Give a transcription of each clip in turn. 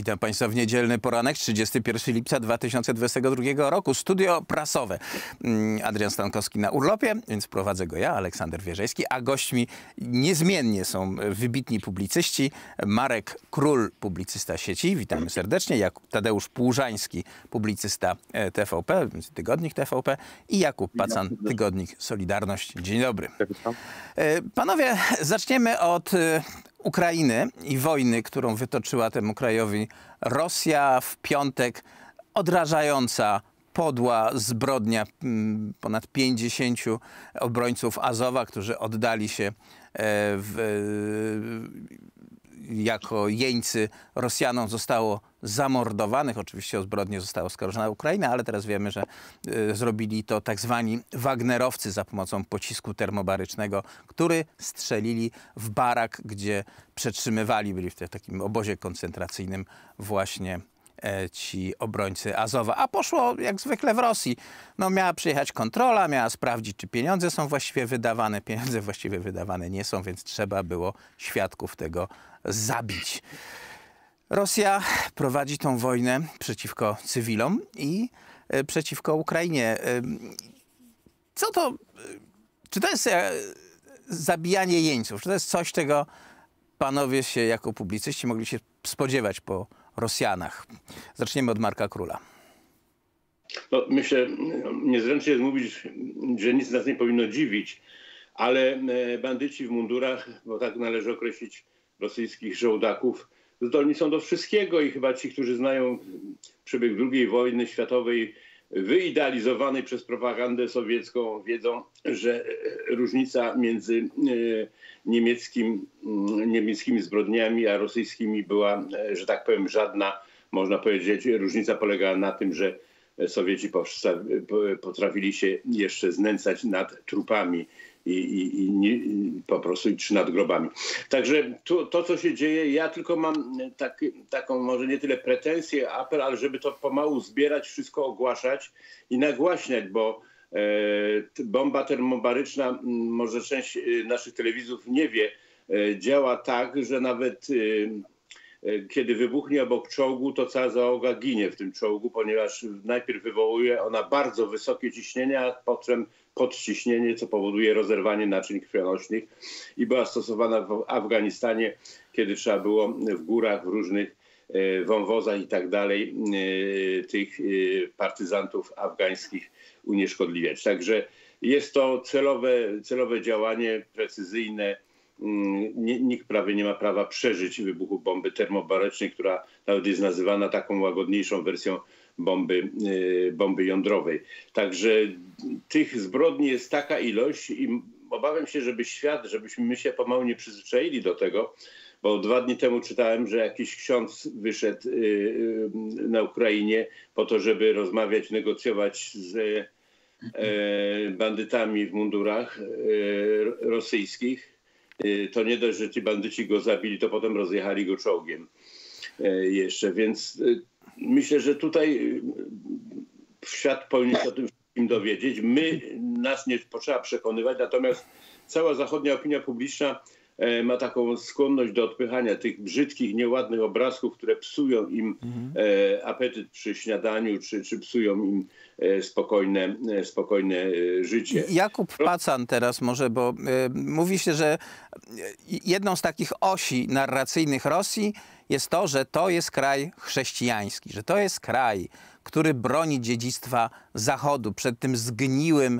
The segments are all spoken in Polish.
Witam Państwa w niedzielny poranek, 31 lipca 2022 roku. Studio prasowe. Adrian Stankowski na urlopie, więc prowadzę go ja, Aleksander Wierzejski, a gośćmi niezmiennie są wybitni publicyści. Marek Król, publicysta sieci, witamy serdecznie. Tadeusz Płużański, publicysta TVP, tygodnik TVP i Jakub Pacan, tygodnik Solidarność. Dzień dobry. Panowie, zaczniemy od Ukrainy i wojny, którą wytoczyła temu krajowi Rosja w piątek. Odrażająca, podła zbrodnia ponad 50 obrońców Azowa, którzy oddali się jako jeńcy Rosjanom, zostało zamordowanych. Oczywiście o zbrodnię została oskarżona Ukraina, ale teraz wiemy, że zrobili to tak zwani Wagnerowcy za pomocą pocisku termobarycznego, który strzelili w barak, gdzie przetrzymywali, byli w takim obozie koncentracyjnym właśnie ci obrońcy Azowa. A poszło jak zwykle w Rosji. No, miała przyjechać kontrola, miała sprawdzić, czy pieniądze są właściwie wydawane. Pieniądze właściwie wydawane nie są, więc trzeba było świadków tego zabić. Rosja prowadzi tą wojnę przeciwko cywilom i przeciwko Ukrainie. Co to? Czy to jest zabijanie jeńców? Czy to jest coś, czego panowie się jako publicyści mogli się spodziewać po Rosjanach? Zaczniemy od Marka Króla. No, myślę, niezręcznie jest mówić, że nic nas nie powinno dziwić, ale bandyci w mundurach, bo tak należy określić rosyjskich żołdaków, zdolni są do wszystkiego i chyba ci, którzy znają przebieg II wojny światowej, wyidealizowanej przez propagandę sowiecką, wiedzą, że różnica między niemieckimi zbrodniami a rosyjskimi była, że tak powiem, żadna. Można powiedzieć, różnica polegała na tym, że Sowieci potrafili się jeszcze znęcać nad trupami po prostu czy nad grobami. Także to, co się dzieje, ja tylko mam taką może nie tyle pretensję, apel, ale żeby to pomału zbierać, wszystko ogłaszać i nagłaśniać, bo bomba termobaryczna, może część naszych telewizorów nie wie, działa tak, że nawet kiedy wybuchnie obok czołgu, to cała załoga ginie w tym czołgu, ponieważ najpierw wywołuje ona bardzo wysokie ciśnienie, a potem podciśnienie, co powoduje rozerwanie naczyń krwionośnych i była stosowana w Afganistanie, kiedy trzeba było w górach, w różnych wąwozach i tak dalej tych partyzantów afgańskich unieszkodliwiać. Także jest to celowe działanie, precyzyjne. Nikt prawie nie ma prawa przeżyć wybuchu bomby termobarycznej, która nawet jest nazywana taką łagodniejszą wersją bomby jądrowej. Także tych zbrodni jest taka ilość i obawiam się, żebyśmy my się pomału nie przyzwyczaili do tego, bo 2 dni temu czytałem, że jakiś ksiądz wyszedł na Ukrainie po to, żeby rozmawiać, negocjować z bandytami w mundurach rosyjskich. To nie dość, że ci bandyci go zabili, to potem rozjechali go czołgiem jeszcze. Więc myślę, że tutaj świat powinien się o tym wszystkim dowiedzieć. Nas nie potrzeba przekonywać, natomiast cała zachodnia opinia publiczna ma taką skłonność do odpychania tych brzydkich, nieładnych obrazków, które psują im apetyt przy śniadaniu, czy psują im spokojne życie. Jakub Pacan teraz może, bo mówi się, że jedną z takich osi narracyjnych Rosji jest to, że to jest kraj chrześcijański, że to jest kraj, który broni dziedzictwa Zachodu przed tym zgniłym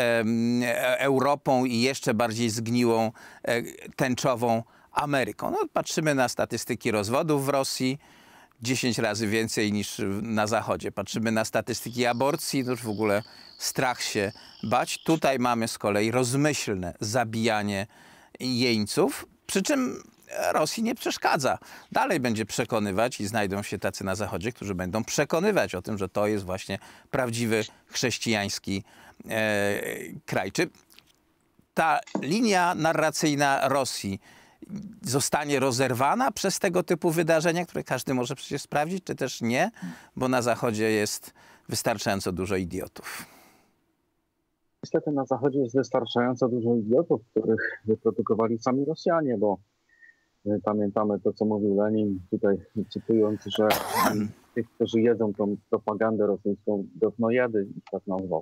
Europą i jeszcze bardziej zgniłą tęczową Ameryką. No, patrzymy na statystyki rozwodów w Rosji, 10 razy więcej niż na Zachodzie. Patrzymy na statystyki aborcji, to już w ogóle strach się bać. Tutaj mamy z kolei rozmyślne zabijanie jeńców, przy czym Rosji nie przeszkadza. Dalej będzie przekonywać i znajdą się tacy na Zachodzie, którzy będą przekonywać o tym, że to jest właśnie prawdziwy chrześcijański kraj. Czy ta linia narracyjna Rosji zostanie rozerwana przez tego typu wydarzenia, które każdy może przecież sprawdzić, czy też nie, bo na Zachodzie jest wystarczająco dużo idiotów? Niestety na Zachodzie jest wystarczająco dużo idiotów, których wyprodukowali sami Rosjanie, bo Pamiętamy to, co mówił Lenin, tutaj cytując, że tych, którzy jedzą tą propagandę rosyjską, говноеды, tak nazwał.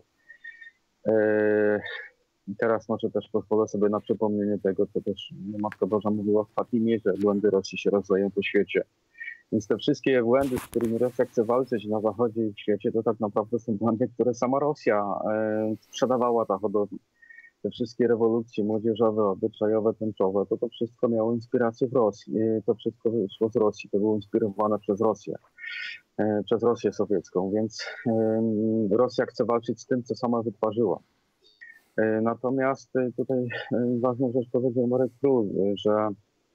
I teraz może też pozwolę sobie na przypomnienie tego, co też Matka Boża mówiła w Fatimie, że błędy Rosji się rozdają po świecie. Więc te wszystkie błędy, z którymi Rosja chce walczyć na Zachodzie i w świecie, to tak naprawdę są błędy, które sama Rosja sprzedawała Zachodowi. Te wszystkie rewolucje młodzieżowe, obyczajowe, tęczowe, to wszystko miało inspirację w Rosji. To wszystko szło z Rosji, to było inspirowane przez Rosję sowiecką, więc Rosja chce walczyć z tym, co sama wytworzyła. Natomiast tutaj ważną rzecz powiedział Marek Król, że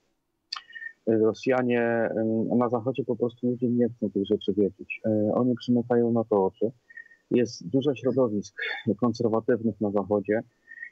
Rosjanie na Zachodzie po prostu ludzie nie chcą tych rzeczy wiedzieć. Oni przymykają na to oczy. Jest dużo środowisk konserwatywnych na Zachodzie,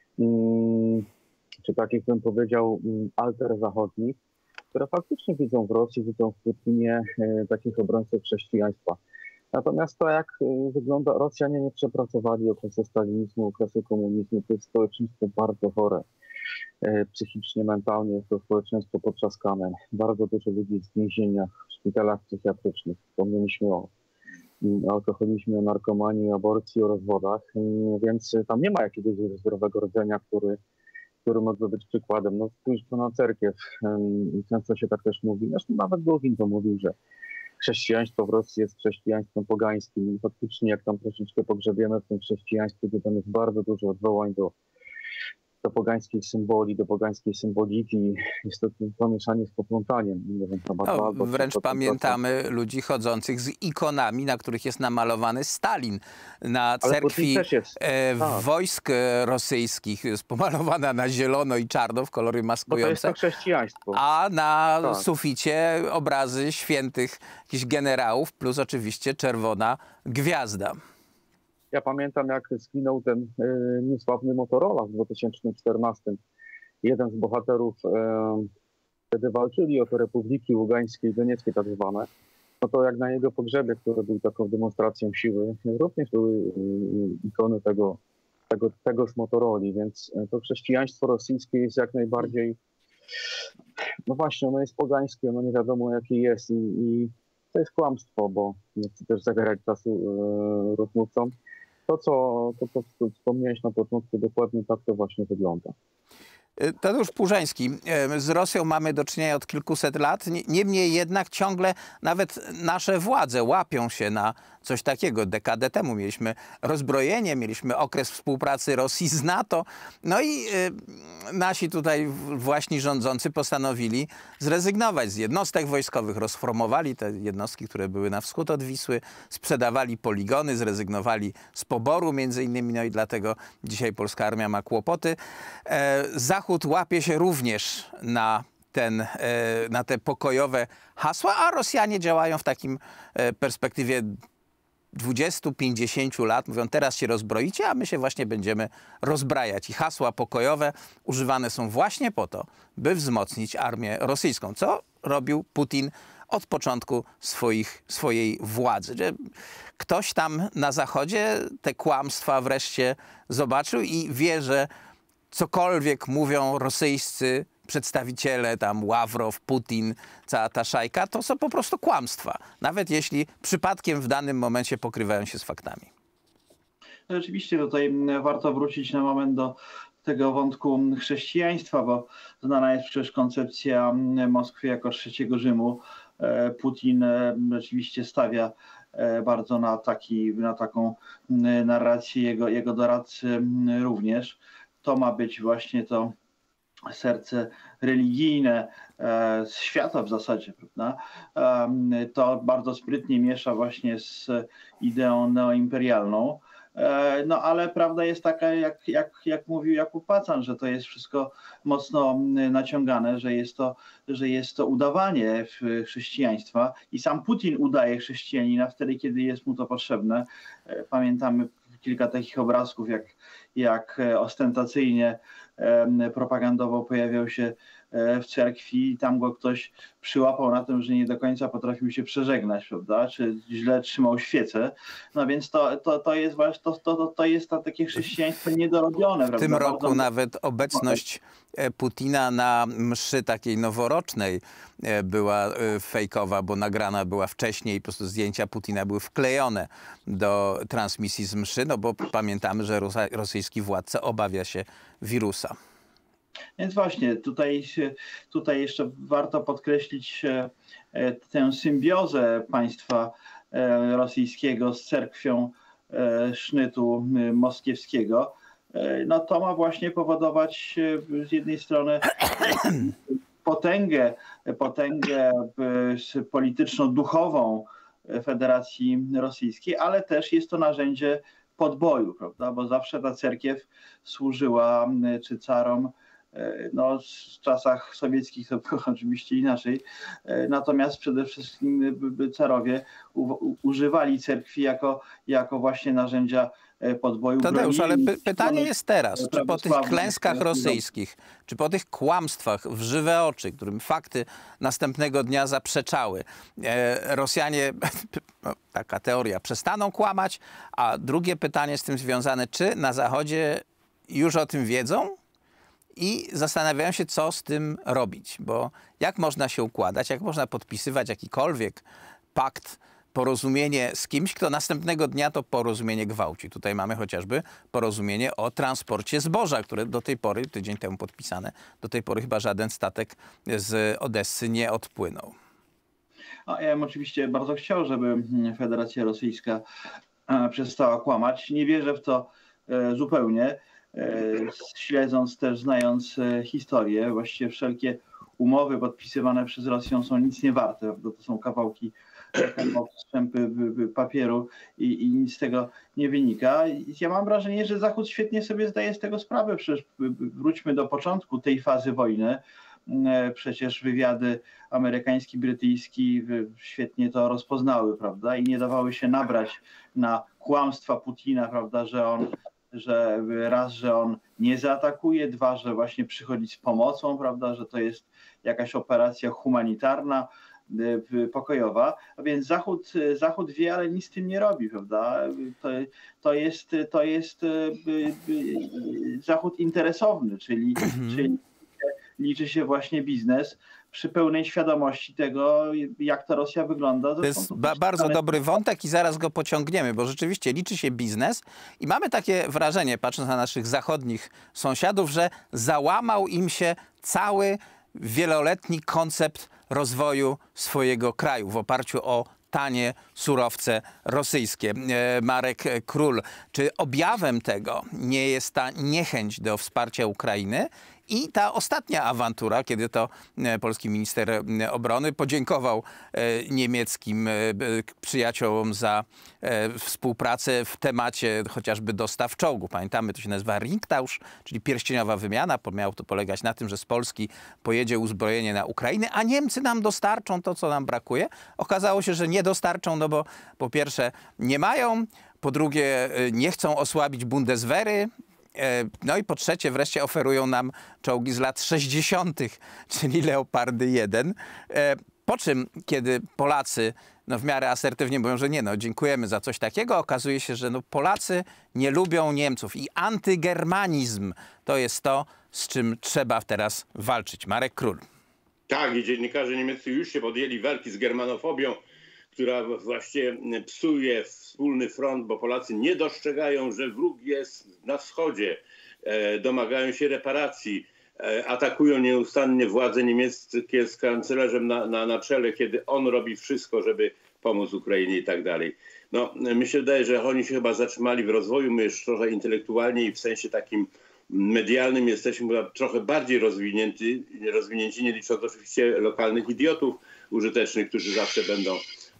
czy takich bym powiedział alter zachodnich, które faktycznie widzą w Rosji, widzą w Putinie takich obrońców chrześcijaństwa. Natomiast to, jak wygląda, Rosjanie nie przepracowali okresu stalinizmu, okresu komunizmu, to jest społeczeństwo bardzo chore. Psychicznie, mentalnie jest to społeczeństwo potrzaskane. Bardzo dużo ludzi jest w więzieniach, w szpitalach psychiatrycznych. Wspomnieliśmy o alkoholizmie, o narkomanii, o aborcji, o rozwodach, więc tam nie ma jakiegoś zdrowego rdzenia, który mógłby być przykładem. No spójrz to na cerkiew. Często się tak też mówi. Zresztą nawet Długin to mówił, że chrześcijaństwo w Rosji jest chrześcijaństwem pogańskim. I faktycznie jak tam troszeczkę pogrzebiemy w tym chrześcijaństwie, to tam jest bardzo dużo odwołań do pogańskiej symboli, do pogańskiej symboliki. Jest to pomieszanie z poplątaniem. Nie wiem, wręcz pamiętamy ludzi chodzących z ikonami, na których jest namalowany Stalin. Na cerkwi wojsk rosyjskich jest pomalowana na zielono i czarno w kolory maskujące. Bo to jest to chrześcijaństwo. A na suficie obrazy świętych jakichś generałów, plus oczywiście czerwona gwiazda. Ja pamiętam, jak zginął ten niesławny Motorola w 2014. Jeden z bohaterów wtedy walczyli o te republiki ługańskie i donieckie tak zwane. No to jak na jego pogrzebie, który był taką demonstracją siły, również były ikony tegoż Motoroli, więc to chrześcijaństwo rosyjskie jest jak najbardziej, no właśnie, ono jest pogańskie, ono nie wiadomo jakie jest i to jest kłamstwo, bo nie chcę też zabierać czasu rozmówcom. To, co wspomniałeś na początku, dokładnie tak to właśnie wygląda. Tadeusz Płużeński, z Rosją mamy do czynienia od kilkuset lat, niemniej jednak ciągle nawet nasze władze łapią się na coś takiego. Dekadę temu mieliśmy rozbrojenie, mieliśmy okres współpracy Rosji z NATO, no i nasi tutaj właśnie rządzący postanowili zrezygnować z jednostek wojskowych, rozformowali te jednostki, które były na wschód od Wisły, sprzedawali poligony, zrezygnowali z poboru między innymi, no i dlatego dzisiaj polska armia ma kłopoty. Zachód łapie się również na te pokojowe hasła, a Rosjanie działają w takim perspektywie 20-50 lat. Mówią, teraz się rozbroicie, a my się właśnie będziemy rozbrajać. I hasła pokojowe używane są właśnie po to, by wzmocnić armię rosyjską. Co robił Putin od początku swojej władzy. Ktoś tam na Zachodzie te kłamstwa wreszcie zobaczył i wie, że cokolwiek mówią rosyjscy przedstawiciele, tam Ławrow, Putin, cała ta szajka, to są po prostu kłamstwa. Nawet jeśli przypadkiem w danym momencie pokrywają się z faktami. Rzeczywiście tutaj warto wrócić na moment do tego wątku chrześcijaństwa, bo znana jest przecież koncepcja Moskwy jako trzeciego Rzymu. Putin rzeczywiście stawia bardzo na taką narrację, jego doradcy również. To ma być właśnie to serce religijne świata w zasadzie, prawda? To bardzo sprytnie miesza właśnie z ideą neoimperialną. No ale prawda jest taka, jak mówił Jakub Pacan, że to jest wszystko mocno naciągane, że jest to udawanie chrześcijaństwa i sam Putin udaje chrześcijanina wtedy, kiedy jest mu to potrzebne. Pamiętamy kilka takich obrazków, jak ostentacyjnie propagandowo pojawiał się w cerkwi i tam go ktoś przyłapał na tym, że nie do końca potrafił się przeżegnać, prawda, czy źle trzymał świecę. No więc to jest takie chrześcijaństwo niedorobione. W tym roku nawet obecność Putina na mszy takiej noworocznej była fejkowa, bo nagrana była wcześniej i po prostu zdjęcia Putina były wklejone do transmisji z mszy, no bo pamiętamy, że rosyjski władca obawia się wirusa. Więc właśnie tutaj jeszcze warto podkreślić tę symbiozę państwa rosyjskiego z cerkwią sznytu moskiewskiego. No to ma właśnie powodować z jednej strony potęgę polityczno-duchową Federacji Rosyjskiej, ale też jest to narzędzie podboju, prawda? Bo zawsze ta cerkiew służyła czy carom, no w czasach sowieckich to było oczywiście inaczej, natomiast przede wszystkim carowie używali cerkwi jako właśnie narzędzia podboju. Tadeusz, ale pytanie jest teraz, czy po tych klęskach rosyjskich, czy po tych kłamstwach w żywe oczy, którym fakty następnego dnia zaprzeczały, Rosjanie, no, taka teoria, przestaną kłamać, a drugie pytanie z tym związane, czy na Zachodzie już o tym wiedzą i zastanawiają się, co z tym robić, bo jak można się układać, jak można podpisywać jakikolwiek pakt, porozumienie z kimś, kto następnego dnia to porozumienie gwałci. Tutaj mamy chociażby porozumienie o transporcie zboża, które do tej pory, tydzień temu podpisane, do tej pory chyba żaden statek z Odessy nie odpłynął. Ja bym oczywiście bardzo chciał, żeby Federacja Rosyjska przestała kłamać. Nie wierzę w to zupełnie. Śledząc też, znając historię, właściwie wszelkie umowy podpisywane przez Rosję są nic nie warte, prawda? To są kawałki strzępy papieru i nic z tego nie wynika. Ja mam wrażenie, że Zachód świetnie sobie zdaje z tego sprawę. Przecież wróćmy do początku tej fazy wojny. Przecież wywiady amerykański, brytyjski świetnie to rozpoznały, prawda? I nie dawały się nabrać na kłamstwa Putina, prawda, że on nie zaatakuje, dwa, że właśnie przychodzi z pomocą, prawda, że to jest jakaś operacja humanitarna, pokojowa, a więc Zachód wie, ale nic z tym nie robi, prawda? To jest Zachód interesowny, czyli liczy się właśnie biznes przy pełnej świadomości tego, jak ta Rosja wygląda. To jest bardzo dobry wątek i zaraz go pociągniemy, bo rzeczywiście liczy się biznes i mamy takie wrażenie, patrząc na naszych zachodnich sąsiadów, że załamał im się cały wieloletni koncept rozwoju swojego kraju w oparciu o tanie surowce rosyjskie. Marek Król, czy objawem tego nie jest ta niechęć do wsparcia Ukrainy i ta ostatnia awantura, kiedy to polski minister obrony podziękował niemieckim przyjaciołom za współpracę w temacie chociażby dostaw czołgów. Pamiętamy, to się nazywa Ringtausch, czyli pierścieniowa wymiana. Miało to polegać na tym, że z Polski pojedzie uzbrojenie na Ukrainę, a Niemcy nam dostarczą to, co nam brakuje. Okazało się, że nie dostarczą, no bo po pierwsze nie mają, po drugie nie chcą osłabić Bundeswehry, no i po trzecie wreszcie oferują nam czołgi z lat 60., czyli Leopardy 1. Po czym, kiedy Polacy w miarę asertywnie mówią, że nie, dziękujemy za coś takiego, okazuje się, że Polacy nie lubią Niemców i antygermanizm to jest to, z czym trzeba teraz walczyć. Marek Król. Tak, i dziennikarze niemieccy już się podjęli walki z germanofobią, która właśnie psuje wspólny front, bo Polacy nie dostrzegają, że wróg jest na wschodzie, domagają się reparacji, atakują nieustannie władze niemieckie z kanclerzem na czele, kiedy on robi wszystko, żeby pomóc Ukrainie i tak dalej. Mi się wydaje, że oni się chyba zatrzymali w rozwoju, my już trochę intelektualnie i w sensie takim medialnym jesteśmy chyba trochę bardziej rozwinięci, nie licząc oczywiście lokalnych idiotów użytecznych, którzy zawsze będą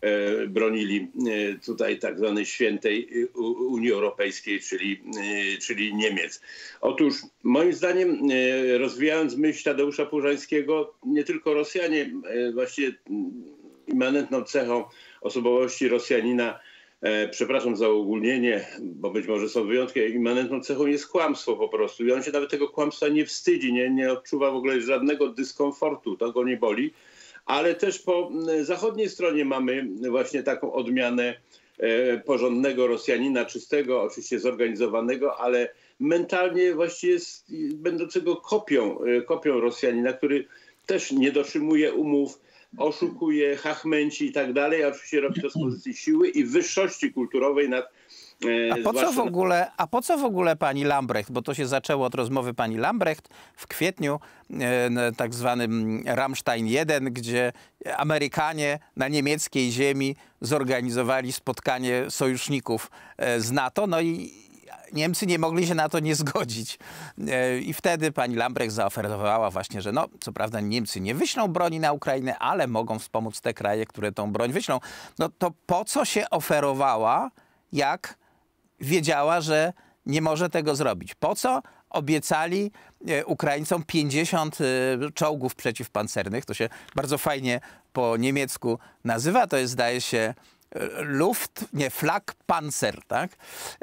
bronili tutaj tak zwanej świętej Unii Europejskiej, czyli Niemiec. Otóż moim zdaniem, rozwijając myśl Tadeusza Pórzańskiego, nie tylko Rosjanie, właściwie immanentną cechą osobowości Rosjanina przepraszam za uogólnienie, bo być może są wyjątki, immanentną cechą jest kłamstwo po prostu. I on się nawet tego kłamstwa nie wstydzi, nie odczuwa w ogóle żadnego dyskomfortu, to go nie boli. Ale też po zachodniej stronie mamy właśnie taką odmianę porządnego Rosjanina, czystego, oczywiście zorganizowanego, ale mentalnie właściwie będącego kopią Rosjanina, który też nie dotrzymuje umów, oszukuje, chachmęci i tak dalej, a oczywiście robi to z pozycji siły i wyższości kulturowej nad... A po co w ogóle pani Lambrecht, bo to się zaczęło od rozmowy pani Lambrecht w kwietniu, tak zwanym Rammstein 1, gdzie Amerykanie na niemieckiej ziemi zorganizowali spotkanie sojuszników z NATO, no i Niemcy nie mogli się na to nie zgodzić. I wtedy pani Lambrecht zaoferowała właśnie, że no, co prawda Niemcy nie wyślą broni na Ukrainę, ale mogą wspomóc te kraje, które tą broń wyślą. No to po co się oferowała, jak wiedziała, że nie może tego zrobić? Po co obiecali Ukraińcom 50 czołgów przeciwpancernych? To się bardzo fajnie po niemiecku nazywa. To jest, zdaje się, Flakpanzer, tak?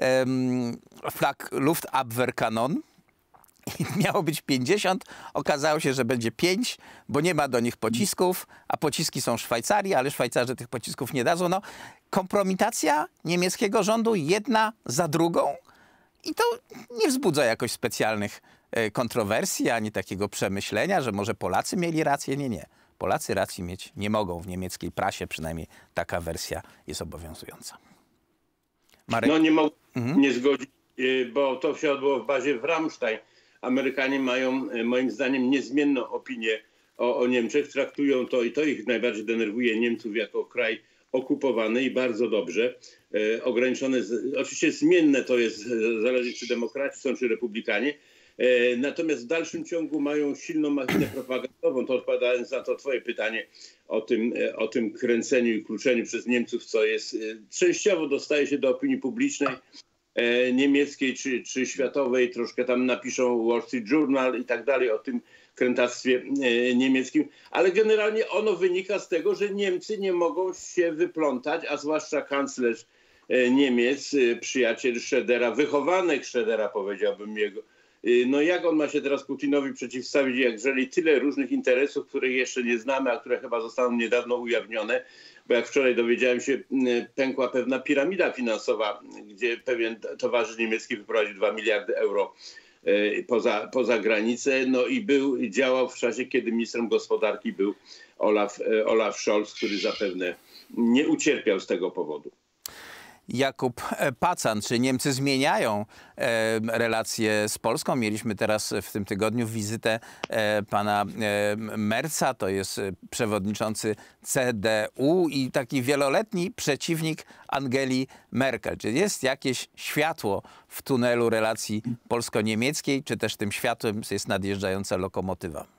Luftabwehrkanon. I miało być 50, okazało się, że będzie 5, bo nie ma do nich pocisków, a pociski są w Szwajcarii, ale Szwajcarzy tych pocisków nie dadzą. No, kompromitacja niemieckiego rządu jedna za drugą i to nie wzbudza jakoś specjalnych kontrowersji, ani takiego przemyślenia, że może Polacy mieli rację. Nie. Polacy racji mieć nie mogą. W niemieckiej prasie przynajmniej taka wersja jest obowiązująca. Marek? No nie mogę nie zgodzić, bo to się odbyło w bazie w Rammstein. Amerykanie mają, moim zdaniem, niezmienną opinię o Niemczech. Traktują to i to ich najbardziej denerwuje, Niemców jako kraj okupowany i bardzo dobrze. Ograniczone, oczywiście zmienne to jest, zależy czy demokraci są, czy republikanie. Natomiast w dalszym ciągu mają silną machinę propagandową. To odpowiadając na to twoje pytanie o tym kręceniu i kluczeniu przez Niemców, co jest częściowo dostaje się do opinii publicznej niemieckiej czy światowej. Troszkę tam napiszą Wall Street Journal i tak dalej o tym krętactwie niemieckim. Ale generalnie ono wynika z tego, że Niemcy nie mogą się wyplątać, a zwłaszcza kanclerz Niemiec, przyjaciel Schrödera, wychowanek Schrödera, powiedziałbym jego. No jak on ma się teraz Putinowi przeciwstawić, jeżeli tyle różnych interesów, których jeszcze nie znamy, a które chyba zostaną niedawno ujawnione, bo jak wczoraj dowiedziałem się, pękła pewna piramida finansowa, gdzie pewien towarzysz niemiecki wyprowadził 2 miliardy euro poza granicę, no i działał w czasie, kiedy ministrem gospodarki był Olaf Scholz, który zapewne nie ucierpiał z tego powodu. Jakub Pacan, czy Niemcy zmieniają relacje z Polską? Mieliśmy teraz w tym tygodniu wizytę pana Merza, to jest przewodniczący CDU i taki wieloletni przeciwnik Angeli Merkel. Czy jest jakieś światło w tunelu relacji polsko-niemieckiej, czy też tym światłem jest nadjeżdżająca lokomotywa?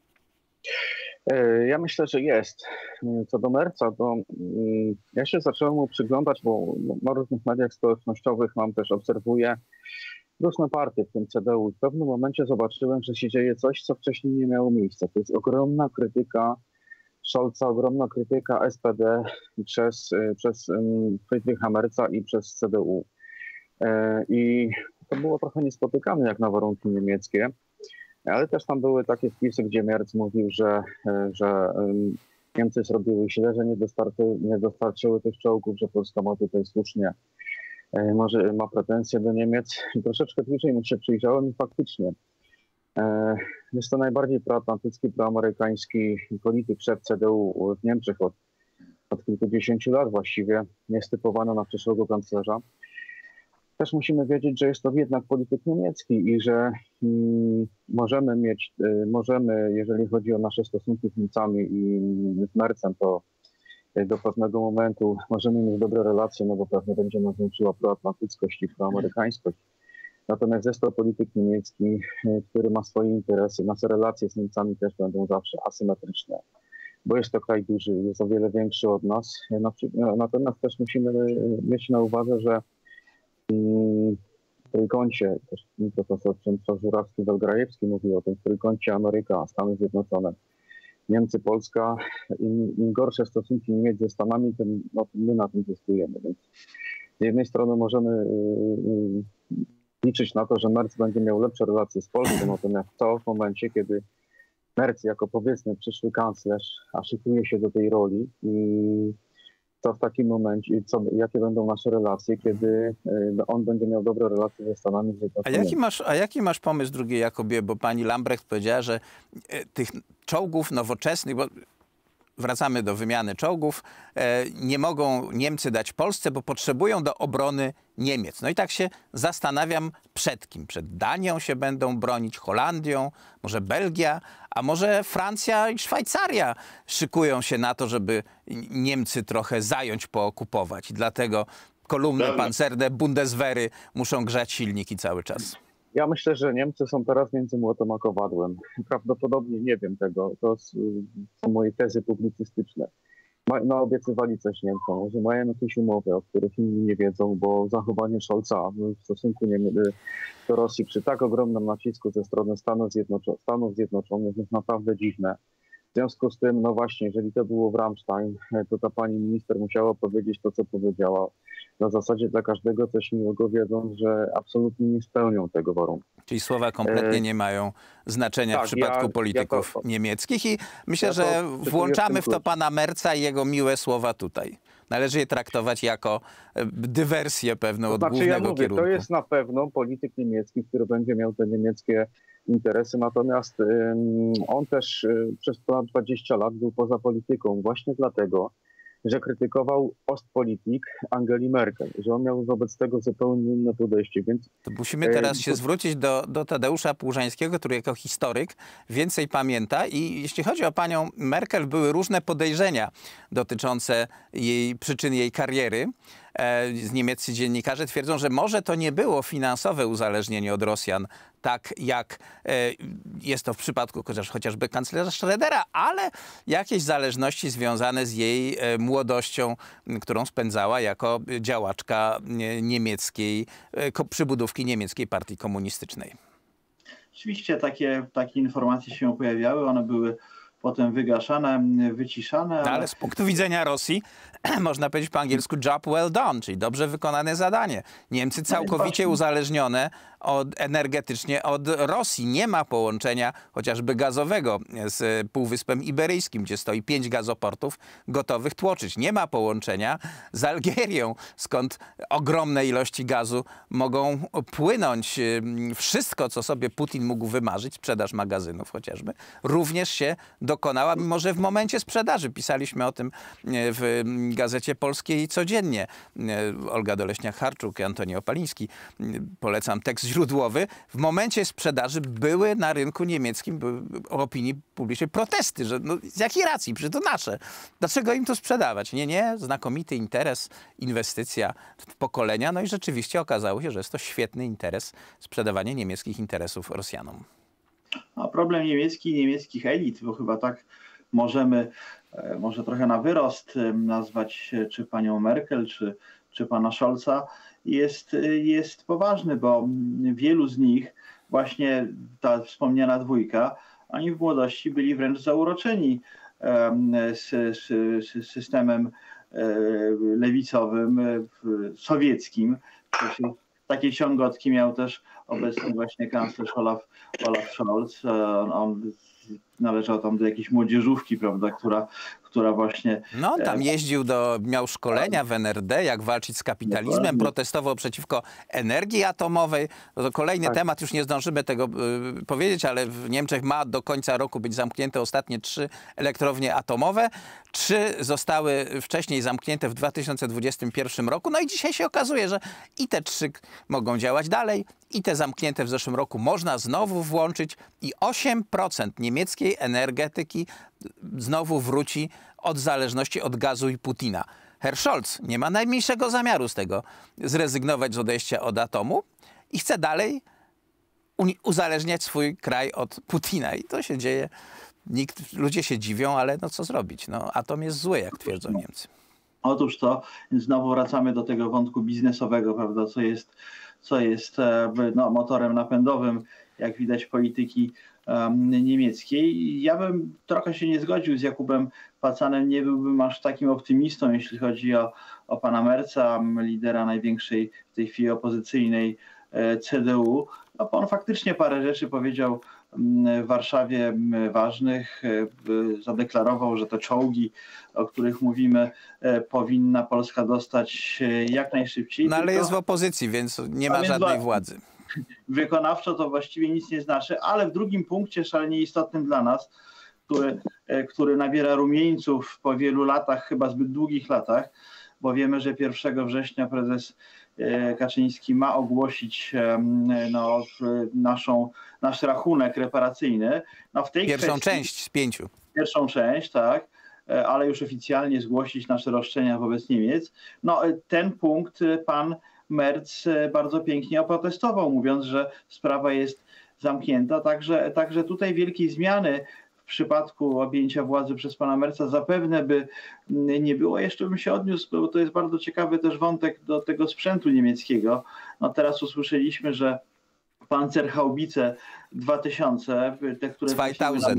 Ja myślę, że jest. Co do Merza, to ja się zacząłem mu przyglądać, bo na różnych mediach społecznościowych obserwuję różne partie, w tym CDU. W pewnym momencie zobaczyłem, że się dzieje coś, co wcześniej nie miało miejsca. To jest ogromna krytyka Scholza, ogromna krytyka SPD przez Friedricha Merza i przez CDU. I to było trochę niespotykane jak na warunki niemieckie. Ale też tam były takie wpisy, gdzie Merz mówił, że Niemcy zrobiły źle, że nie dostarczyły tych czołgów, że Polska ma tutaj słusznie, może ma pretensje do Niemiec. I troszeczkę bliżej mu się przyjrzałem i faktycznie jest to najbardziej proatlantycki, proamerykański polityk, szef CDU w Niemczech od kilkudziesięciu lat właściwie, jest typowany na przyszłego kanclerza. Też musimy wiedzieć, że jest to jednak polityk niemiecki i że możemy, jeżeli chodzi o nasze stosunki z Niemcami i z Merzem, to do pewnego momentu możemy mieć dobre relacje, no bo pewnie będzie nas łączyła proatlantyckość i proamerykańskość. Natomiast jest to polityk niemiecki, który ma swoje interesy. Nasze relacje z Niemcami też będą zawsze asymetryczne, bo jest to kraj duży, jest o wiele większy od nas. Natomiast też musimy mieć na uwadze, że w trójkącie, też profesor Przemysław Żurawski-Welgrajewski mówił o tym, w trójkącie Ameryka, Stany Zjednoczone, Niemcy, Polska, im gorsze stosunki Niemiec ze Stanami, tym my na tym zyskujemy. Więc z jednej strony możemy liczyć na to, że Merz będzie miał lepsze relacje z Polską, natomiast to w momencie, kiedy Merz jako powiedzmy przyszły kanclerz szykuje się do tej roli i to w takim momencie, jakie będą nasze relacje, kiedy on będzie miał dobre relacje ze Stanami Zjednoczonymi. A jaki masz pomysł, drugie Jakubie, bo pani Lambrecht powiedziała, że tych czołgów nowoczesnych, bo wracamy do wymiany czołgów, nie mogą Niemcy dać Polsce, bo potrzebują do obrony Niemiec. No i tak się zastanawiam, przed kim. Przed Danią się będą bronić, Holandią, może Belgia, a może Francja i Szwajcaria szykują się na to, żeby Niemcy trochę zająć, pookupować. I dlatego kolumny pancerne, Bundeswehry muszą grzać silniki cały czas. Ja myślę, że Niemcy są teraz między młotem a kowadłem. Prawdopodobnie nie wiem tego. To są moje tezy publicystyczne. Obiecywali coś Niemcom, że mają jakieś umowy, o których inni nie wiedzą, bo zachowanie Scholza w stosunku do Rosji przy tak ogromnym nacisku ze strony Stanów Zjednoczonych jest naprawdę dziwne. W związku z tym, no właśnie, jeżeli to było w Ramstein, to ta pani minister musiała powiedzieć to, co powiedziała. Na zasadzie dla każdego coś miłego, wiedząc, że absolutnie nie spełnią tego warunku. Czyli słowa kompletnie nie mają znaczenia w przypadku polityków niemieckich i myślę, że włączamy w to pana Merza i jego miłe słowa tutaj. Należy je traktować jako dywersję pewną od głównego kierunku. To jest na pewno polityk niemiecki, który będzie miał te niemieckie interesy, natomiast on też przez ponad 20 lat był poza polityką właśnie dlatego, że krytykował Ostpolitik Angeli Merkel, że on miał wobec tego zupełnie inne podejście. Więc to musimy teraz się zwrócić do Tadeusza Płużańskiego, który jako historyk więcej pamięta i jeśli chodzi o panią Merkel, były różne podejrzenia dotyczące przyczyn jej kariery. Niemieccy dziennikarze twierdzą, że może to nie było finansowe uzależnienie od Rosjan, tak jak jest to w przypadku chociażby kanclerza Schrödera, ale jakieś zależności związane z jej młodością, którą spędzała jako działaczka niemieckiej, przybudówki niemieckiej partii komunistycznej. Oczywiście takie informacje się pojawiały, one były potem wygaszane, wyciszane. Ale z punktu widzenia Rosji można powiedzieć po angielsku job well done, czyli dobrze wykonane zadanie. Niemcy całkowicie uzależnione energetycznie od Rosji. Nie ma połączenia chociażby gazowego z Półwyspem Iberyjskim, gdzie stoi 5 gazoportów gotowych tłoczyć. Nie ma połączenia z Algierią, skąd ogromne ilości gazu mogą płynąć. Wszystko, co sobie Putin mógł wymarzyć, sprzedaż magazynów chociażby, również się dokonała, mimo że w momencie sprzedaży. Pisaliśmy o tym w Gazecie Polskiej codziennie. Olga Doleśniak-Harczuk i Antoni Opaliński. Polecam tekst źródłowy. W momencie sprzedaży były na rynku niemieckim, opinii publicznej, protesty, że no, z jakiej racji? Przecież to nasze. Dlaczego im to sprzedawać? Nie, znakomity interes, inwestycja w pokolenia. No i rzeczywiście okazało się, że jest to świetny interes, sprzedawanie niemieckich interesów Rosjanom. A problem niemieckich elit, bo chyba tak możemy, może trochę na wyrost nazwać czy panią Merkel, czy pana Scholza, jest poważny, bo wielu z nich, właśnie ta wspomniana dwójka, oni w młodości byli wręcz zauroczeni z systemem lewicowym, sowieckim. Takie ciągotki miał też obecny właśnie kanclerz Olaf Scholz. On należał tam do jakiejś młodzieżówki, prawda, która właśnie... No, tam jeździł miał szkolenia w NRD, jak walczyć z kapitalizmem, protestował przeciwko energii atomowej. To kolejny temat, już nie zdążymy tego powiedzieć, ale w Niemczech ma do końca roku być zamknięte ostatnie 3 elektrownie atomowe. 3 zostały wcześniej zamknięte w 2021 roku. No i dzisiaj się okazuje, że i te 3 mogą działać dalej, i te zamknięte w zeszłym roku można znowu włączyć i 8% niemieckiej energetyki znowu wróci od zależności od gazu i Putina. Herr Scholz nie ma najmniejszego zamiaru z tego zrezygnować z odejścia od atomu i chce dalej uzależniać swój kraj od Putina. I to się dzieje. Ludzie się dziwią, ale no co zrobić? No, atom jest zły, jak twierdzą Niemcy. Otóż to, znowu wracamy do tego wątku biznesowego, prawda, co jest no, motorem napędowym, jak widać, polityki niemieckiej. Ja bym trochę się nie zgodził z Jakubem Pacanem, nie byłbym aż takim optymistą, jeśli chodzi o pana Merza, lidera największej w tej chwili opozycyjnej CDU. No, on faktycznie parę rzeczy powiedział w Warszawie ważnych, zadeklarował, że te czołgi, o których mówimy, powinna Polska dostać jak najszybciej. No ale jest w opozycji, więc nie ma żadnej władzy. Wykonawczo to właściwie nic nie znaczy, ale w drugim punkcie, szalenie istotnym dla nas, który nabiera rumieńców po wielu latach, chyba zbyt długich latach, bo wiemy, że 1 września prezes Kaczyński ma ogłosić no, nasz rachunek reparacyjny. No, w tej Pierwszą część z 5. Pierwszą część, tak, ale już oficjalnie zgłosić nasze roszczenia wobec Niemiec. No, ten punkt pan Merz bardzo pięknie oprotestował, mówiąc, że sprawa jest zamknięta. Także tutaj wielkiej zmiany w przypadku objęcia władzy przez pana Merza zapewne by nie było. Jeszcze bym się odniósł, bo to jest bardzo ciekawy też wątek do tego sprzętu niemieckiego. No teraz usłyszeliśmy, że Panzerhaubice 2000, te, które 2000.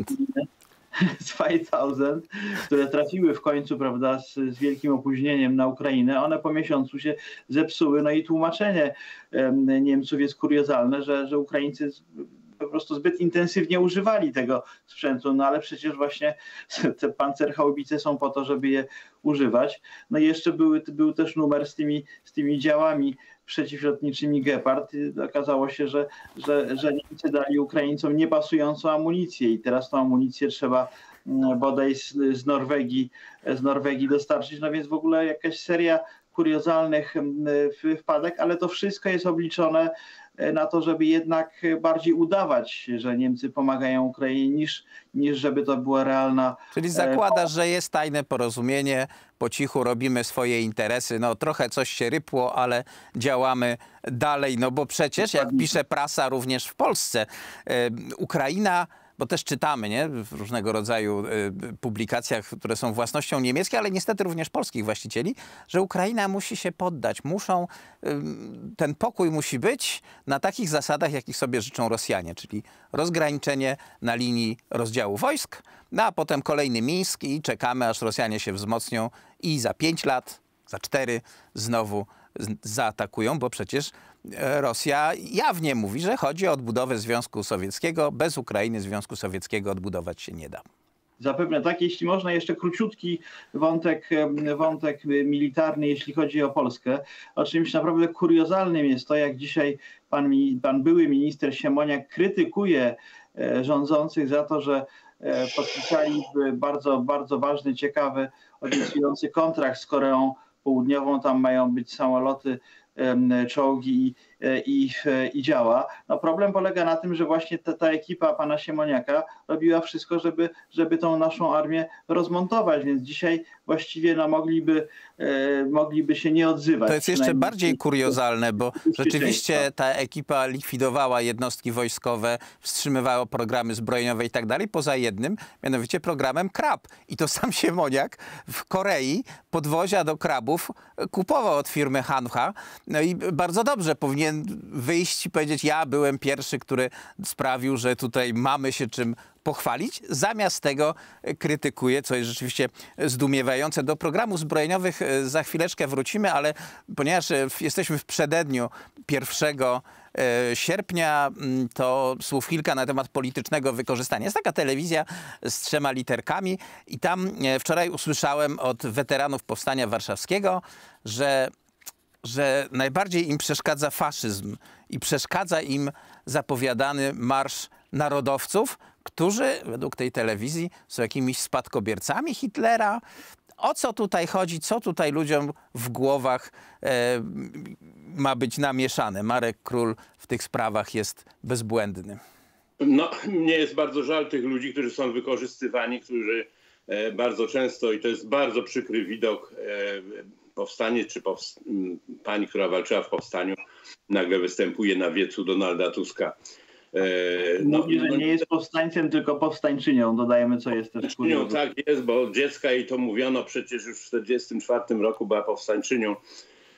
2000, które trafiły w końcu, prawda, z wielkim opóźnieniem na Ukrainę, one po miesiącu się zepsuły. No i tłumaczenie Niemców jest kuriozalne, że Ukraińcy po prostu zbyt intensywnie używali tego sprzętu, no ale przecież właśnie te pancerhaubice są po to, żeby je używać. No i jeszcze był też numer z tymi działami przeciwlotniczymi Gepard. Okazało się, że Niemcy dali Ukraińcom niepasującą amunicję i teraz tą amunicję trzeba bodaj z Norwegii dostarczyć. No więc w ogóle jakaś seria kuriozalnych wpadek, ale to wszystko jest obliczone na to, żeby jednak bardziej udawać, że Niemcy pomagają Ukrainie, niż żeby to była realna... Czyli zakładasz, że jest tajne porozumienie, po cichu robimy swoje interesy, no trochę coś się rypło, ale działamy dalej, no bo przecież, jak pisze prasa również w Polsce, Ukraina... Bo też czytamy, nie, w różnego rodzaju publikacjach, które są własnością niemieckiej, ale niestety również polskich właścicieli, że Ukraina musi się poddać. Ten pokój musi być na takich zasadach, jakich sobie życzą Rosjanie, czyli rozgraniczenie na linii rozdziału wojsk, no a potem kolejny Mińsk i czekamy, aż Rosjanie się wzmocnią i za 5 lat, za 4 znowu zaatakują, bo przecież Rosja jawnie mówi, że chodzi o odbudowę Związku Sowieckiego. Bez Ukrainy Związku Sowieckiego odbudować się nie da. Zapewne tak. Jeśli można, jeszcze króciutki wątek militarny, jeśli chodzi o Polskę. O czymś naprawdę kuriozalnym jest to, jak dzisiaj pan były minister Siemoniak krytykuje rządzących za to, że podpisali bardzo, bardzo ważny, ciekawy, obiecujący kontrakt z Koreą Południową. Tam mają być samoloty, czołgi i działa. No problem polega na tym, że właśnie ta ekipa pana Siemoniaka robiła wszystko, żeby tą naszą armię rozmontować, więc dzisiaj właściwie no, mogliby się nie odzywać. To jest jeszcze bardziej kuriozalne, bo rzeczywiście ta ekipa likwidowała jednostki wojskowe, wstrzymywała programy zbrojeniowe i tak dalej, poza jednym, mianowicie programem Krab. I to sam Siemoniak w Korei podwozia do krabów kupował od firmy Hanwha. No i bardzo dobrze, powinien wyjść i powiedzieć, ja byłem pierwszy, który sprawił, że tutaj mamy się czym pochwalić. Zamiast tego krytykuje, co jest rzeczywiście zdumiewające. Do programów zbrojeniowych za chwileczkę wrócimy, ale ponieważ jesteśmy w przededniu 1 sierpnia, to słów kilka na temat politycznego wykorzystania. Jest taka telewizja z 3 literkami i tam wczoraj usłyszałem od weteranów Powstania Warszawskiego, że najbardziej im przeszkadza faszyzm i przeszkadza im zapowiadany marsz narodowców, którzy według tej telewizji są jakimiś spadkobiercami Hitlera. O co tutaj chodzi? Co tutaj ludziom w głowach ma być namieszane? Marek Król w tych sprawach jest bezbłędny. No, mnie jest bardzo żal tych ludzi, którzy są wykorzystywani, którzy bardzo często, i to jest bardzo przykry widok, powstanie czy pani, która walczyła w powstaniu, nagle występuje na wiecu Donalda Tuska. Mówi, że nie jest powstańcem, tylko powstańczynią. Dodajemy, co jest też powstańczynią. Tak jest, bo od dziecka jej to mówiono, przecież już w 1944 roku była powstańczynią.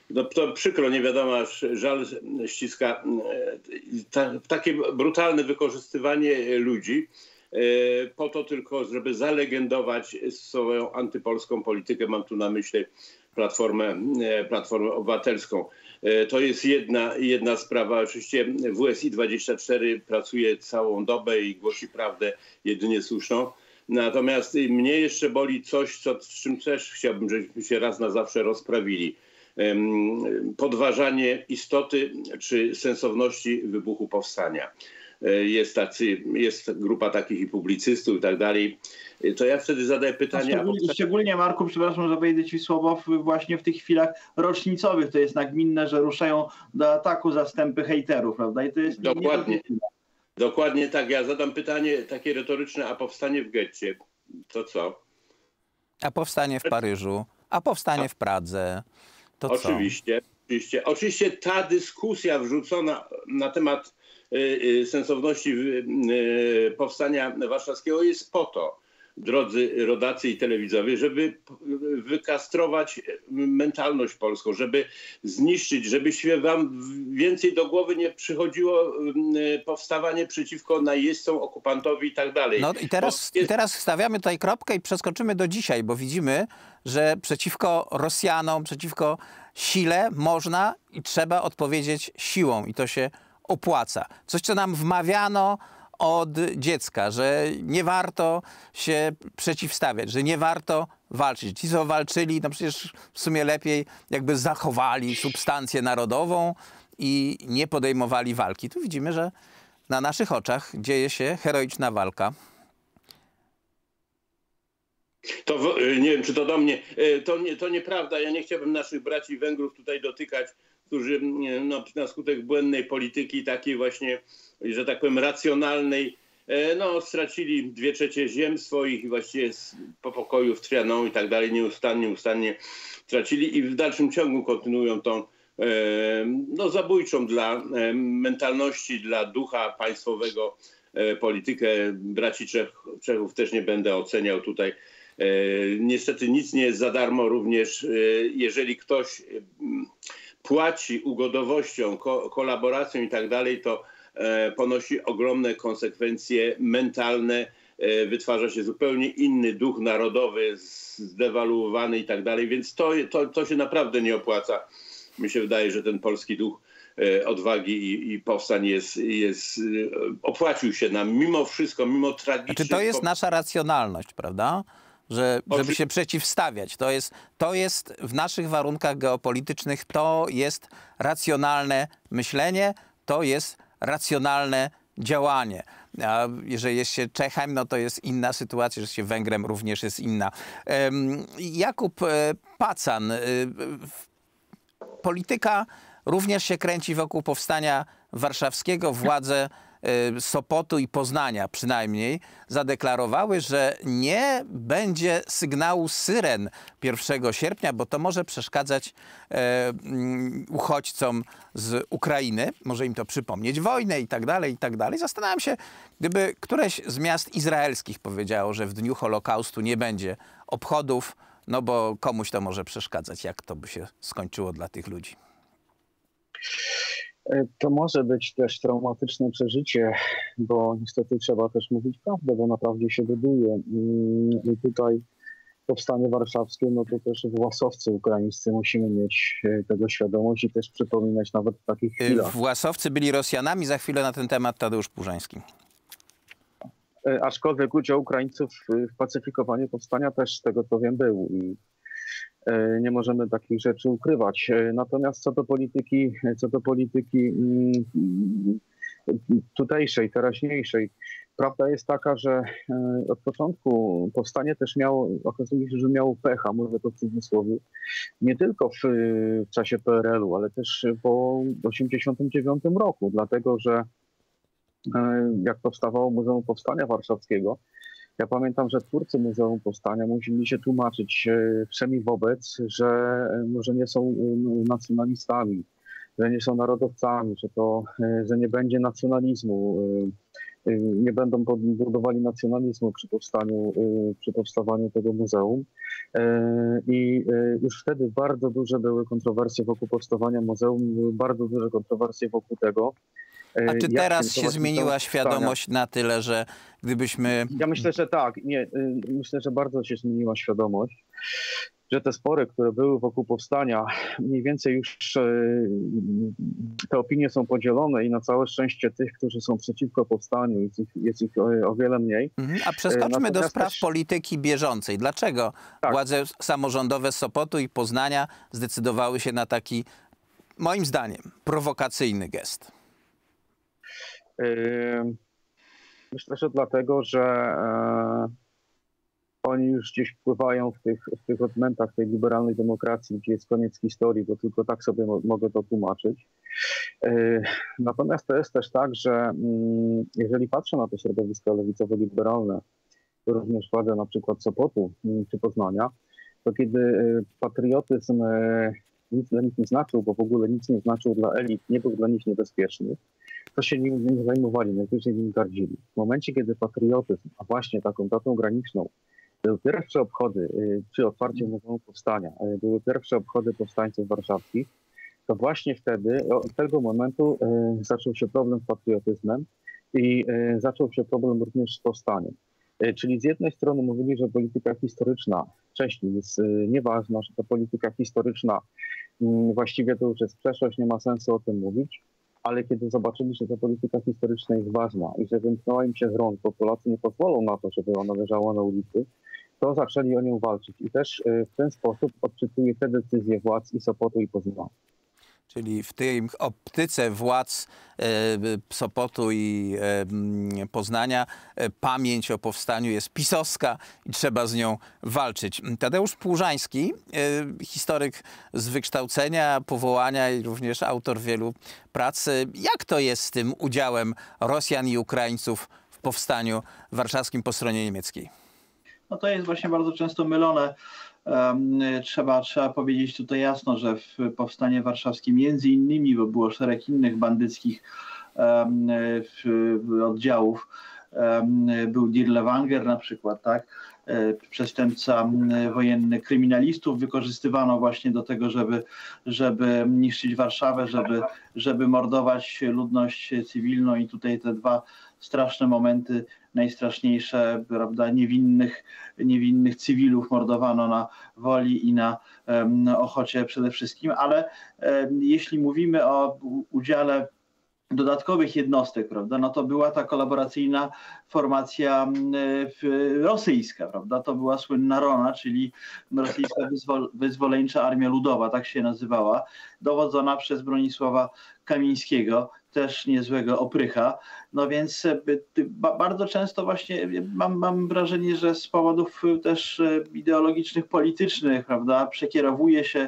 to przykro, nie wiadomo, aż żal ściska takie brutalne wykorzystywanie ludzi po to tylko, żeby zalegendować swoją antypolską politykę. Mam tu na myśli Platformę Obywatelską. To jest jedna sprawa. Oczywiście WSI 24 pracuje całą dobę i głosi prawdę jedynie słuszną. Natomiast mnie jeszcze boli coś, z czym też chciałbym, żebyśmy się raz na zawsze rozprawili. Podważanie istoty czy sensowności wybuchu powstania. Jest grupa takich i publicystów i tak dalej. To ja wtedy zadaję pytanie... Szczególnie, Marku, przepraszam, że wejdę ci w słowo, właśnie w tych chwilach rocznicowych to jest nagminne, że ruszają do ataku zastępy hejterów, prawda? I to jest Dokładnie tak. Ja zadam pytanie takie retoryczne, a powstanie w getcie, to co? A powstanie w Paryżu, a powstanie w Pradze, to co? Oczywiście ta dyskusja wrzucona na temat sensowności powstania warszawskiego jest po to, drodzy rodacy i telewidzowie, żeby wykastrować mentalność polską, żeby zniszczyć, żebyśmy wam więcej do głowy nie przychodziło powstawanie przeciwko najeźdźcom, okupantowi i tak dalej. No i teraz stawiamy tutaj kropkę i przeskoczymy do dzisiaj, bo widzimy, że przeciwko Rosjanom, przeciwko sile można i trzeba odpowiedzieć siłą i to się opłaca. Coś, co nam wmawiano od dziecka, że nie warto się przeciwstawiać, że nie warto walczyć. Ci, co walczyli, no przecież w sumie lepiej jakby zachowali substancję narodową i nie podejmowali walki. Tu widzimy, że na naszych oczach dzieje się heroiczna walka. To nie wiem, czy to do mnie. To nieprawda. Ja nie chciałbym naszych braci Węgrów tutaj dotykać, którzy na skutek błędnej polityki, takiej właśnie, że tak powiem, racjonalnej, stracili 2/3 ziem swoich i właściwie po pokoju w Trianon i tak dalej nieustannie tracili i w dalszym ciągu kontynuują tą zabójczą dla mentalności, dla ducha państwowego politykę. Braci Czechów też nie będę oceniał tutaj. Niestety nic nie jest za darmo, również jeżeli ktoś płaci ugodowością, kolaboracją i tak dalej, to ponosi ogromne konsekwencje mentalne, wytwarza się zupełnie inny duch narodowy, zdewaluowany i tak dalej, więc to się naprawdę nie opłaca. Mi się wydaje, że ten polski duch odwagi i powstań opłacił się nam mimo wszystko, mimo tragicznych... Znaczy to jest nasza racjonalność, prawda? Żeby się przeciwstawiać. To jest w naszych warunkach geopolitycznych, to jest racjonalne myślenie, to jest racjonalne działanie. A jeżeli jest się Czechem, no to jest inna sytuacja, że się Węgrem również jest inna. Jakub Pacan. Polityka również się kręci wokół powstania warszawskiego. Władze Sopotu i Poznania przynajmniej zadeklarowały, że nie będzie sygnału syren 1 sierpnia, bo to może przeszkadzać uchodźcom z Ukrainy. Może im to przypomnieć wojnę i tak dalej, i tak dalej. Zastanawiam się, gdyby któreś z miast izraelskich powiedziało, że w dniu Holokaustu nie będzie obchodów, no bo komuś to może przeszkadzać. Jak to by się skończyło dla tych ludzi? To może być też traumatyczne przeżycie, bo niestety trzeba też mówić prawdę, bo naprawdę się buduje. I tutaj powstanie warszawskie, no to też własowcy ukraińscy musimy mieć tego świadomość i też przypominać nawet w takich chwilach. Własowcy byli Rosjanami, za chwilę na ten temat Tadeusz Purzański. Aczkolwiek udział Ukraińców w pacyfikowaniu powstania też, z tego co wiem, był i nie możemy takich rzeczy ukrywać. Natomiast co do polityki tutejszej, teraźniejszej, prawda jest taka, że od początku powstanie też okazuje się, że miało pecha, mówię to w cudzysłowie, nie tylko w czasie PRL-u, ale też po 1989 roku, dlatego że jak powstawało Muzeum Powstania Warszawskiego, ja pamiętam, że twórcy Muzeum Powstania musieli się tłumaczyć wszemi wobec, że nie są nacjonalistami, że nie są narodowcami, że nie będzie nacjonalizmu nie będą budowali nacjonalizmu przy powstawaniu tego muzeum. I już wtedy bardzo duże były kontrowersje wokół powstawania muzeum, były bardzo duże kontrowersje wokół tego. A czy teraz się zmieniła świadomość na tyle, że gdybyśmy... Ja myślę, że tak. Nie, myślę, że bardzo się zmieniła świadomość, że te spory, które były wokół powstania, mniej więcej już te opinie są podzielone i na całe szczęście tych, którzy są przeciwko powstaniu, jest ich o wiele mniej. A przeskoczmy do spraw polityki bieżącej. Dlaczego władze samorządowe Sopotu i Poznania zdecydowały się na taki, moim zdaniem, prowokacyjny gest? Myślę, że dlatego, że oni już gdzieś wpływają w tych odmętach tej liberalnej demokracji, gdzie jest koniec historii, bo tylko tak sobie mogę to tłumaczyć. Natomiast to jest też tak, że jeżeli patrzę na te środowiska lewicowo-liberalne, również władze na przykład Sopotu czy Poznania, to kiedy patriotyzm nic dla nich nie znaczył, bo w ogóle nic nie znaczył dla elit, nie był dla nich niebezpieczny, to się nim nie zajmowali, najwyżej nim gardzili. W momencie, kiedy patriotyzm, a właśnie taką datą graniczną, były pierwsze obchody przy otwarciu Muzeum Powstania, były pierwsze obchody powstańców warszawskich, to właśnie wtedy, od tego momentu zaczął się problem z patriotyzmem i zaczął się problem również z powstaniem. Czyli z jednej strony mówili, że polityka historyczna wcześniej jest nieważna, że ta polityka historyczna właściwie to już jest przeszłość, nie ma sensu o tym mówić, ale kiedy zobaczyli, że ta polityka historyczna jest ważna i że wymknęła im się z rąk, bo Polacy nie pozwolą na to, żeby ona leżała na ulicy, to zaczęli o nią walczyć. I też w ten sposób odczytuję te decyzje władz i Sopotu i Poznania. Czyli w tej optyce władz Sopotu i Poznania pamięć o powstaniu jest pisowska i trzeba z nią walczyć. Tadeusz Płużański, historyk z wykształcenia, powołania i również autor wielu prac. Jak to jest z tym udziałem Rosjan i Ukraińców w powstaniu warszawskim po stronie niemieckiej? No to jest właśnie bardzo często mylone. Trzeba powiedzieć tutaj jasno, że w powstanie warszawskie między innymi, bo było szereg innych bandyckich oddziałów, był Dirlewanger na przykład, tak? Przestępca wojenny, kryminalistów wykorzystywano właśnie do tego, żeby niszczyć Warszawę, żeby mordować ludność cywilną i tutaj te dwa straszne momenty, najstraszniejsze, prawda, niewinnych cywilów mordowano na Woli i na Ochocie przede wszystkim, ale jeśli mówimy o udziale dodatkowych jednostek, prawda, no to była ta kolaboracyjna formacja rosyjska, prawda, to była słynna RONA, czyli Rosyjska Wyzwoleńcza Armia Ludowa, tak się nazywała, dowodzona przez Bronisława Kamińskiego, też niezłego oprycha. No więc bardzo często właśnie mam wrażenie, że z powodów też ideologicznych, politycznych, prawda, przekierowuje się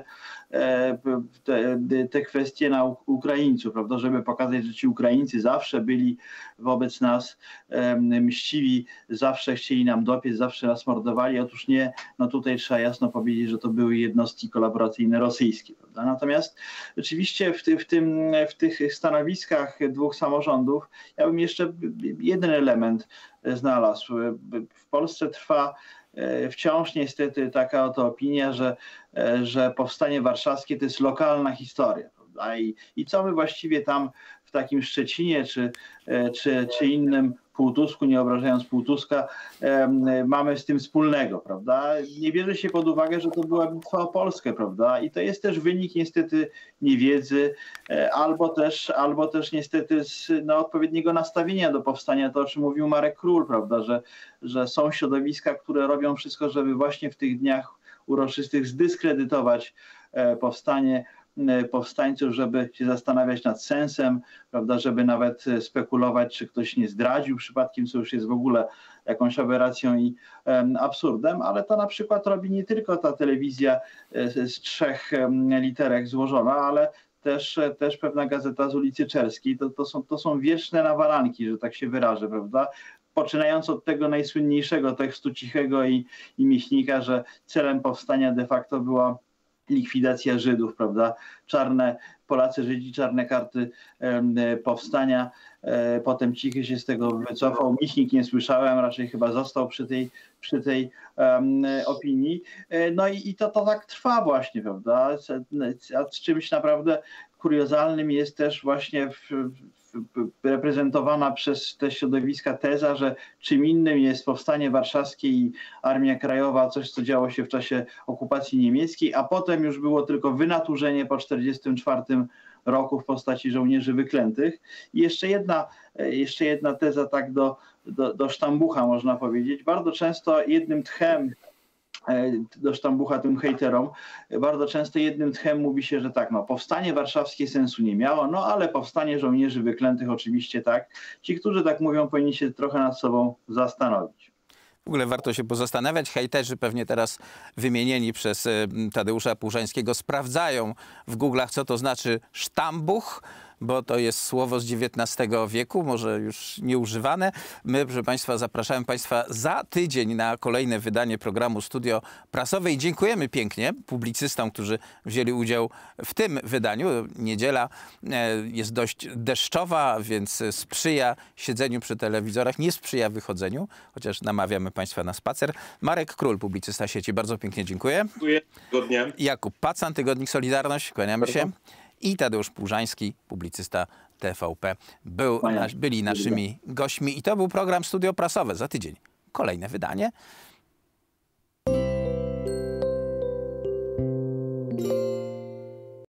te kwestie na Ukraińców, prawda, żeby pokazać, że ci Ukraińcy zawsze byli wobec nas mściwi, zawsze chcieli nam dopiec, zawsze nas mordowali. Otóż nie, no tutaj trzeba jasno powiedzieć, że to były jednostki kolaboracyjne rosyjskie, prawda. Natomiast oczywiście w tych stanowiskach dwóch samorządów ja bym jeszcze jeden element znalazł. W Polsce trwa wciąż niestety taka oto opinia, że powstanie warszawskie to jest lokalna historia. Prawda? I co my właściwie tam w takim Szczecinie czy innym Półtusku, nie obrażając Półtuska, mamy z tym wspólnego, prawda? Nie bierze się pod uwagę, że to była bitwa o Polskę, prawda? I to jest też wynik niestety niewiedzy, albo też niestety odpowiedniego nastawienia do powstania, to o czym mówił Marek Król, prawda? Że są środowiska, które robią wszystko, żeby właśnie w tych dniach uroczystych zdyskredytować powstanie, powstańców, żeby się zastanawiać nad sensem, prawda, żeby nawet spekulować, czy ktoś nie zdradził przypadkiem, co już jest w ogóle jakąś aberracją i absurdem, ale to na przykład robi nie tylko ta telewizja z 3 literek złożona, ale też pewna gazeta z ulicy Czerskiej. To są wieczne nawalanki, że tak się wyrażę, prawda? Poczynając od tego najsłynniejszego tekstu Cichego i Michnika, że celem powstania de facto była likwidacja Żydów, prawda? Polacy, Żydzi, czarne karty powstania. Potem Cichy się z tego wycofał. Michnik nie słyszałem, raczej chyba został przy tej opinii. No i to tak trwa właśnie, prawda? A z czymś naprawdę kuriozalnym jest też właśnie reprezentowana przez te środowiska teza, że czym innym jest powstanie warszawskie i Armia Krajowa, coś co działo się w czasie okupacji niemieckiej, a potem już było tylko wynaturzenie po 1944 roku w postaci żołnierzy wyklętych. I jeszcze jedna teza tak do sztambucha można powiedzieć. Bardzo często jednym tchem do sztambucha tym hejterom, bardzo często jednym tchem mówi się, że tak, no powstanie warszawskie sensu nie miało, no ale powstanie żołnierzy wyklętych oczywiście tak. Ci, którzy tak mówią, powinni się trochę nad sobą zastanowić. W ogóle warto się pozastanawiać. Hejterzy pewnie teraz wymienieni przez Tadeusza Płużańskiego sprawdzają w Google'ach, co to znaczy sztambuch, bo to jest słowo z XIX wieku, może już nieużywane. My, proszę Państwa, zapraszamy Państwa za tydzień na kolejne wydanie programu Studio Prasowe i dziękujemy pięknie publicystom, którzy wzięli udział w tym wydaniu. Niedziela jest dość deszczowa, więc sprzyja siedzeniu przy telewizorach, nie sprzyja wychodzeniu, chociaż namawiamy Państwa na spacer. Marek Król, publicysta sieci, bardzo pięknie dziękuję. Dziękuję. Tygodnia. Jakub Pacan, Tygodnik Solidarność, kłaniamy się. I Tadeusz Płużański, publicysta TVP, byli naszymi gośćmi. I to był program Studio Prasowe. Za tydzień kolejne wydanie.